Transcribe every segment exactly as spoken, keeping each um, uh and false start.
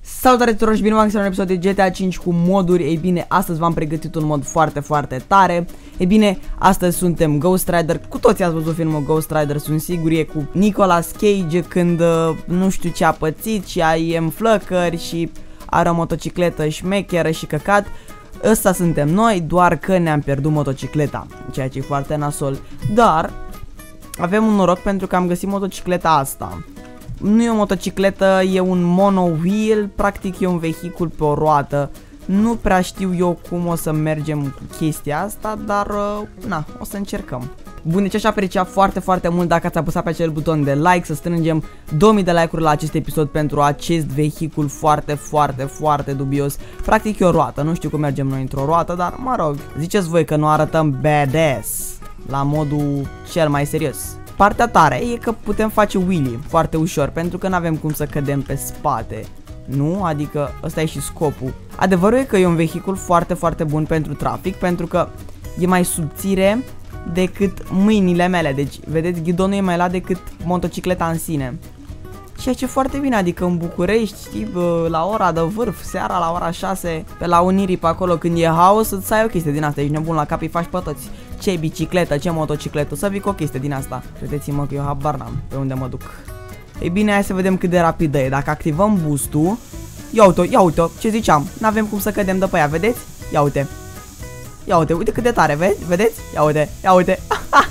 Salutare tuturor și bine v-am găsit la un episod de G T A cinci cu moduri. Ei bine, astăzi v-am pregătit un mod foarte, foarte tare. Ei bine, astăzi suntem Ghost Rider. Cu toții ați văzut filmul Ghost Rider, sunt sigur, e cu Nicolas Cage când uh, nu știu ce a pățit și ai em flăcări și are o motocicletă șmecheră și căcat. Ăsta suntem noi, doar că ne-am pierdut motocicleta, ceea ce e foarte nasol. Dar avem un noroc pentru că am găsit motocicleta asta. Nu e o motocicletă, e un mono-wheel, practic e un vehicul pe o roată. Nu prea știu eu cum o să mergem cu chestia asta, dar uh, na, o să încercăm. Bun, deci aș aprecia foarte, foarte mult dacă ați apăsat pe acel buton de like, să strângem două mii de like-uri la acest episod pentru acest vehicul foarte, foarte, foarte dubios. Practic e o roată, nu știu cum mergem noi într-o roată, dar mă rog, ziceți voi că nu arătăm badass la modul cel mai serios. Partea tare e că putem face wheelie foarte ușor, pentru că nu avem cum să cădem pe spate. Nu? Adică ăsta e și scopul. Adevărul e că e un vehicul foarte, foarte bun pentru trafic, pentru că e mai subțire decât mâinile mele. Deci, vedeți, ghidonul e mai lat decât motocicleta în sine. Ceea ce e foarte bine, adică în București, știi, la ora de vârf, seara la ora șase, pe la Unirii, pe acolo, când e haos, îți ai o chestie din asta, ești nebun la cap, îi faci pe toți. Ce bicicletă, ce motocicletă, să vii cu o chestie din asta. Credeți-mă că eu habar n-am pe unde mă duc. Ei bine, hai să vedem cât de rapidă e. Dacă activăm boost-ul, ia uite-o, ia uite-o, ce ziceam, n-avem cum să cădem de pe ea, vedeți? Ia uite. Ia uite, uite cât de tare, vezi? Vedeți? Ia uite, ia uite.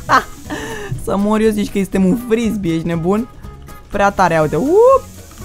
Să mor eu, zici că suntem un frisbee, ești nebun? Prea tare, ia uite. Uuup!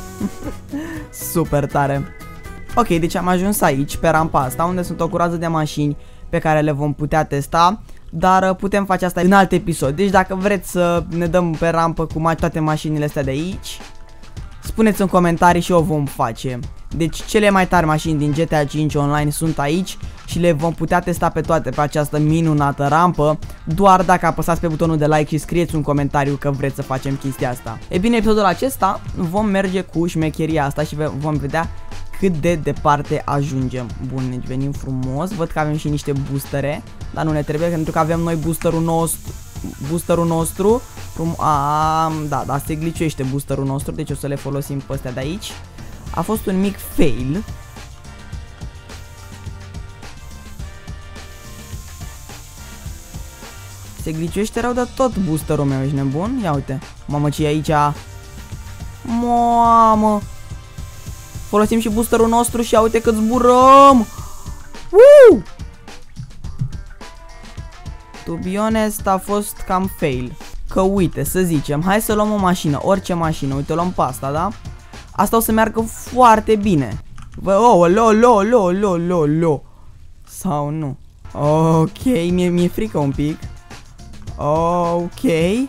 Super tare. Ok, deci am ajuns aici, pe rampa asta, unde sunt o groază de mașini pe care le vom putea testa. Dar putem face asta în alt episod. Deci dacă vreți să ne dăm pe rampă cu toate mașinile astea de aici, spuneți în comentarii și o vom face. Deci cele mai tari mașini din G T A cinci Online sunt aici și le vom putea testa pe toate pe această minunată rampă, doar dacă apăsați pe butonul de like și scrieți un comentariu că vreți să facem chestia asta. E bine, episodul acesta vom merge cu șmecheria asta și vom vedea cât de departe ajungem. Bun, deci venim frumos. Văd că avem și niște boostere, dar nu ne trebuie pentru că avem noi boosterul nostru. Boosterul nostru. A, da, da, se glitchuiește boosterul nostru, deci o să le folosim pe astea de aici. A fost un mic fail. Se glitchuiește rău de tot boosterul meu, ești nebun? Ia uite. Mamă, ce e aici? Mamă! Folosim și boosterul nostru și ia uite cât zburăm! Woo! To be honest, a fost cam fail. Că uite, să zicem, hai să luăm o mașină, orice mașină, uite, luăm pe asta, da? Asta o să meargă foarte bine. Bă, oh, lo, lo, lo, lo, lo, lo. Sau nu? Ok, mi-e mi-e frică un pic. Ok.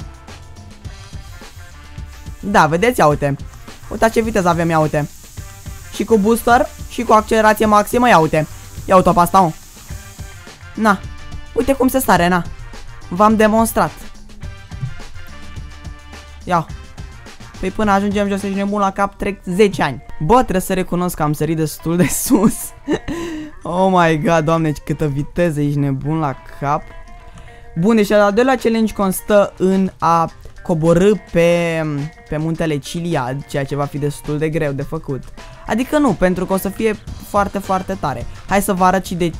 Da, vedeți, ia uite. Uite ce viteză avem, ia uite. Și cu booster, și cu accelerație maximă, ia uite. Ia uite-o pe asta, mă. Na, uite cum se stare, na. V-am demonstrat. Ia. Păi până ajungem jos, ești nebun la cap, trec zece ani. Bă, trebuie să recunosc că am sărit destul de sus. Oh my god, doamne, câtă viteză, ești nebun la cap. Bun, deci al doilea challenge constă în a coborî pe, pe muntele Chiliad, ceea ce va fi destul de greu de făcut. Adică nu, pentru că o să fie foarte, foarte tare. Hai să vă arăt și de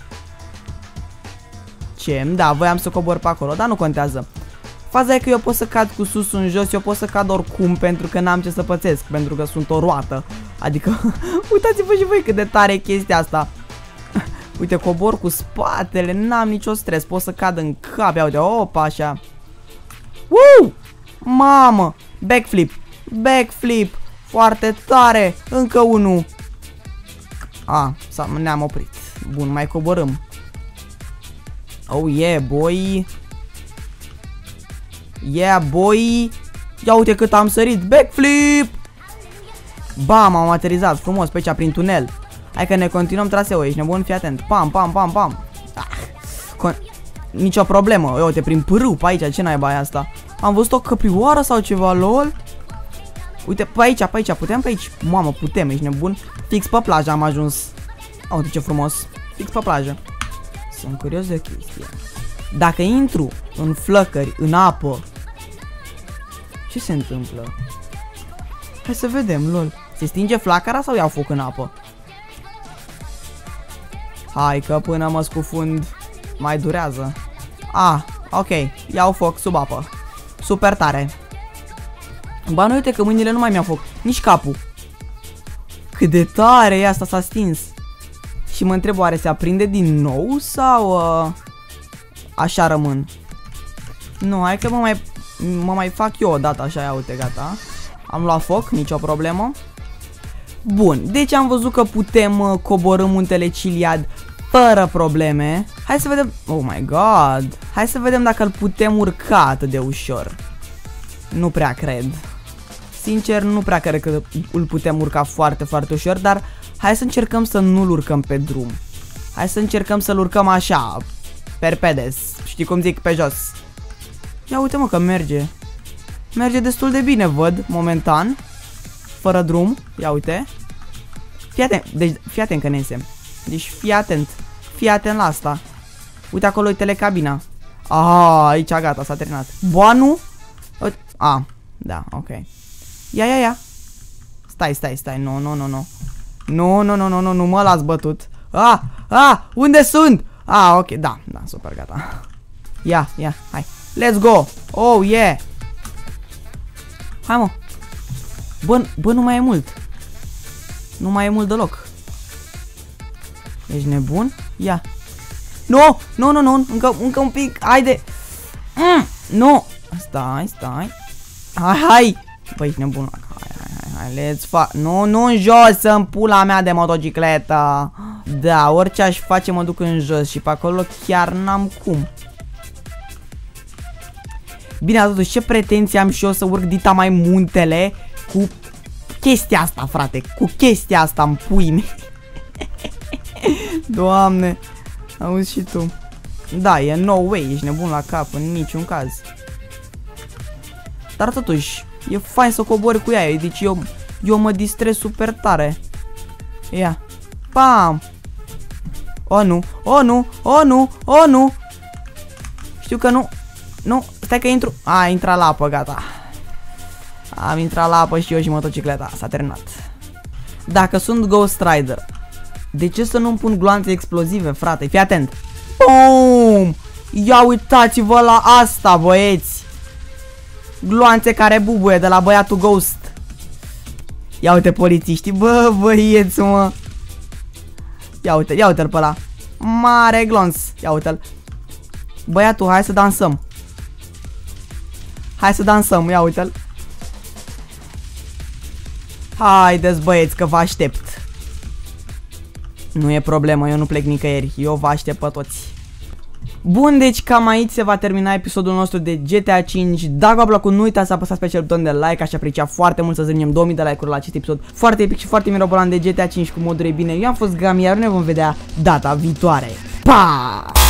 ce. Da, voiam să cobor pe acolo, dar nu contează. Faza e că eu pot să cad cu sus în jos, eu pot să cad oricum, pentru că n-am ce să pățesc, pentru că sunt o roată. Adică, uitați-vă și voi cât de tare e chestia asta. Uite, cobor cu spatele, n-am nicio stres, pot să cad în cap, ia uite, opa, așa. Woo! Mamă! Backflip! Backflip! Foarte tare! Încă unul! A, ne-am oprit. Bun, mai coborâm. Oh yeah, boy! Yeah, boy! Ia uite cât am sărit! Backflip! Bam, am aterizat frumos pe aici prin tunel. Hai că ne continuăm traseul, ești nebun? Fii atent. Pam, pam, pam, pam. Ah, con nicio problemă. Ia uite, prin pârâu, pe aici, ce naiba e asta? Am văzut o căprioară sau ceva, lol? Uite, pe aici, pe aici, putem pe aici? Mamă, putem, ești nebun? Fix pe plajă am ajuns. Uite ce frumos. Fix pe plajă. Sunt curios de chestia. Dacă intru în flăcări, în apă, ce se întâmplă? Hai să vedem, lol. Se stinge flacăra sau iau foc în apă? Hai că până mă scufund mai durează. Ah, ok, iau foc sub apă. Super tare. Ba nu, uite că mâinile nu mai mi-au foc. Nici capul. Cât de tare e asta, s-a stins. Și mă întreb, oare se aprinde din nou sau uh, așa rămân? Nu, hai că mă mai, mă mai fac eu o dată așa, ia uite, gata. Am luat foc, nicio problemă. Bun, deci am văzut că putem uh, coborî muntele Chiliad fără probleme. Hai să vedem, oh my god. Hai să vedem dacă îl putem urca atât de ușor. Nu prea cred. Sincer, nu prea cred că îl putem urca foarte, foarte ușor, dar hai să încercăm să nu-l urcăm pe drum. Hai să încercăm să-l urcăm așa, perpedes, știi cum zic, pe jos. Ia uite mă că merge. Merge destul de bine, văd, momentan. Fără drum, ia uite. Fii atent, deci, fii atent că nesem. Deci fii atent, fii atent la asta. Uite acolo, e telecabina. Ah, aici gata, s-a terminat. Ba nu? Ah, da, ok. Ia, ia, ia. Stai, stai, stai, nu, nu, nu, nu. Nu, nu, nu, nu, nu, nu mă las bătut. Ah, ah, unde sunt? Ah, ok, da, da, super, gata. Ia, ia, hai. Let's go. Oh, yeah. Hai, mă. Bă, bă, nu mai e mult. Nu mai e mult deloc. Ești nebun? Ia. Nu, nu, nu, nu, încă, încă un pic, haide. Mm, nu. Stai, stai. Hai, hai. Băi, ești nebun. Hai, hai, hai, hai, let's fa... Nu, nu în jos, în pula mea de motocicletă. Da, orice aș face mă duc în jos și pe acolo chiar n-am cum. Bine, totuși, ce pretenții am și eu să urc dita mai muntele cu chestia asta, frate. Cu chestia asta în pui mei. Doamne, auzi și tu. Da, e no way, ești nebun la cap, în niciun caz. Dar totuși, e fain să cobori cu ea, deci eu, eu mă distrez super tare. Ia, pam. O, nu, o, nu, o, nu, o, nu. Știu că nu, nu, stai că intru. A, intra la apă, gata. Am intrat la apă și eu și motocicleta, s-a terminat. Dacă sunt Ghost Rider, de ce să nu-mi pun gloanțe explozive, frate? Fii atent. Boom! Ia uitați-vă la asta, băieți. Gloanțe care bubuie de la băiatul Ghost. Ia uite polițiștii. Bă, băieți, mă. Ia uite, ia uite-l pe ăla. Mare glonț. Ia uite-l. Băiatul, hai să dansăm. Hai să dansăm, ia uite-l. Haideți, băieți, că vă aștept. Nu e problemă, eu nu plec nicăieri. Eu vă aștept pe toți. Bun, deci cam aici se va termina episodul nostru de G T A cinci. Dacă v-a plăcut, nu uitați să apăsați pe acel buton de like, aș aprecia foarte mult să zângem două mii de like-uri la acest episod foarte epic și foarte mirobolant de G T A cinci cu moduri bine. Eu am fost Gami, iar ne vom vedea data viitoare. Pa!